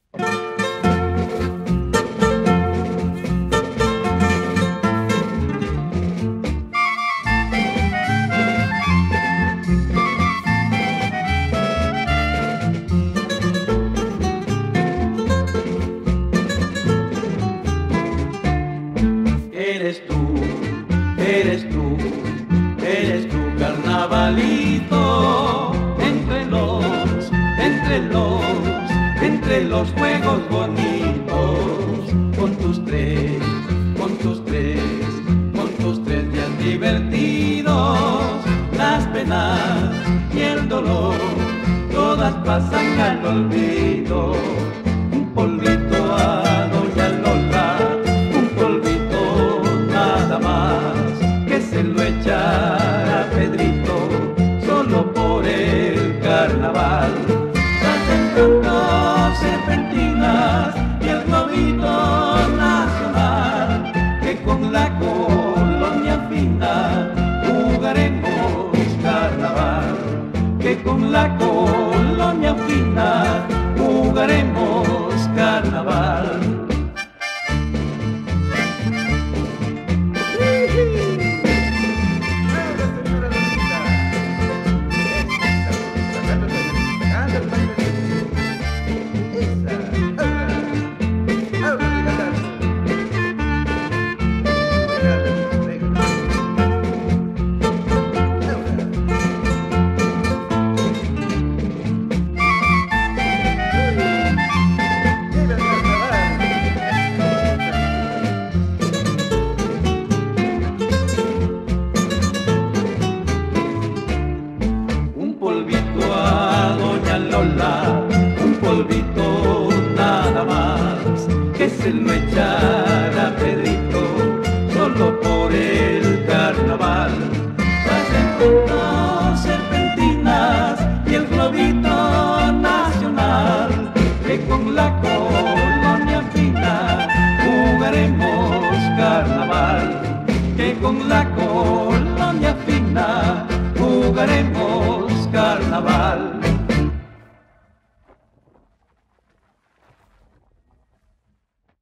Eres tú, eres tú, eres tu carnavalito, entre los juegos bonitos, con tus tres días divertidos, las penas y el dolor, todas pasan al olvido. Un polvito a doña Lola, un polvito nada más, que se lo echa a Pedrito, solo por el carnaval. Las encantos serpentinas y el globito nacional, que con la colonia fina jugaremos carnaval, que con la colonia fina jugaremos carnaval. Un polvito nada más, que se lo echa